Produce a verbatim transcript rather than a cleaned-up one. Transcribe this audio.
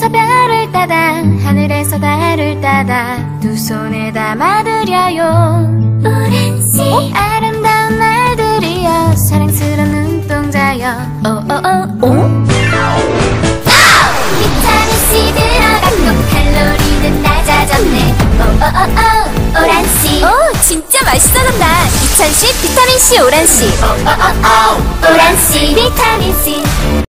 저 별을 따다 하늘에서 달을 따다 두 손에 담아드려요. 오란씨 어? 아름다운 날들이여 사랑스러운 눈동자여. 오오오 오? 비타민C 들어갔고 칼로리는 낮아졌네. 오오오오 오란씨 오 진짜 맛있어졌다. 이천십 비타민C 오란씨. 오오오오 오란씨 비타민C